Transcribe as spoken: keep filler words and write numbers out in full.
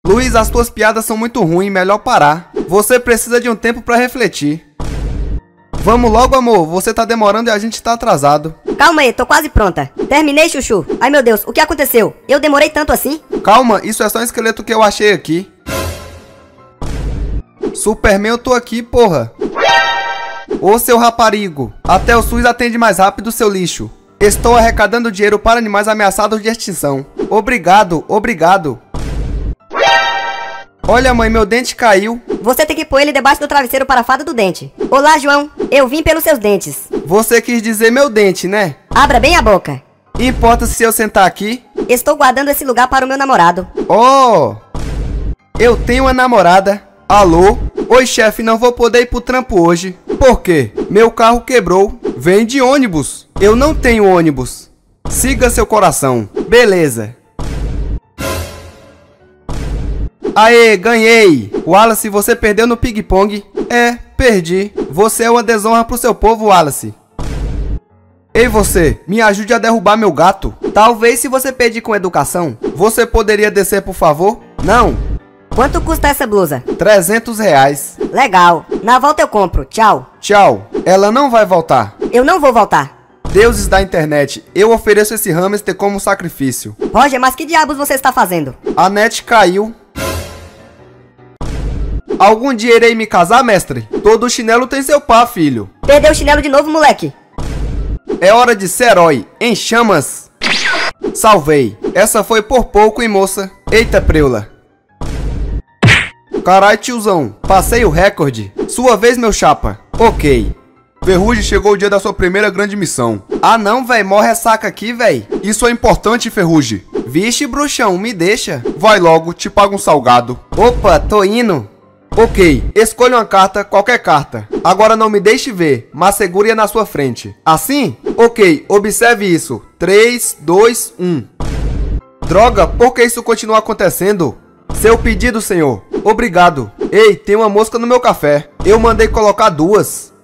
Luiz, as tuas piadas são muito ruins, melhor parar. Você precisa de um tempo pra refletir. Vamos logo, amor, você tá demorando e a gente tá atrasado. Calma aí, tô quase pronta. Terminei, chuchu. Ai, meu Deus, o que aconteceu? Eu demorei tanto assim? Calma, isso é só um esqueleto que eu achei aqui. Superman, eu tô aqui, porra. Ô, seu raparigo, até o SUS atende mais rápido, seu lixo. Estou arrecadando dinheiro para animais ameaçados de extinção. Obrigado, obrigado. Olha, mãe, meu dente caiu. Você tem que pôr ele debaixo do travesseiro para a fada do dente. Olá, João. Eu vim pelos seus dentes. Você quis dizer meu dente, né? Abra bem a boca. Importa se eu sentar aqui? Estou guardando esse lugar para o meu namorado. Oh! Eu tenho uma namorada. Alô? Oi, chefe, não vou poder ir pro trampo hoje. Por quê? Meu carro quebrou. Vem de ônibus. Eu não tenho ônibus. Siga seu coração. Beleza. Aê, ganhei! Wallace, você perdeu no ping-pong? É, perdi. Você é uma desonra pro seu povo, Wallace. Ei, você, me ajude a derrubar meu gato. Talvez se você pedir com educação. Você poderia descer, por favor? Não. Quanto custa essa blusa? trezentos reais. Legal. Na volta eu compro. Tchau. Tchau. Ela não vai voltar. Eu não vou voltar. Deuses da internet, eu ofereço esse hamster como sacrifício. Roger, mas que diabos você está fazendo? A net caiu. Algum dia irei me casar, mestre? Todo chinelo tem seu pá, filho. Perdeu o chinelo de novo, moleque. É hora de ser herói. Em chamas. Salvei. Essa foi por pouco, hein, moça? Eita, preula. Carai, tiozão. Passei o recorde. Sua vez, meu chapa. Ok. Ferrugem, chegou o dia da sua primeira grande missão. Ah, não, véi. Morre ressaca aqui, véi. Isso é importante, Ferrugem. Vixe, bruxão, me deixa. Vai logo, te pago um salgado. Opa, tô indo. Ok, escolha uma carta, qualquer carta. Agora não me deixe ver, mas segure-a na sua frente. Assim? Ok, observe isso. três, dois, um. Droga, por que isso continua acontecendo? Seu pedido, senhor. Obrigado. Ei, tem uma mosca no meu café. Eu mandei colocar duas.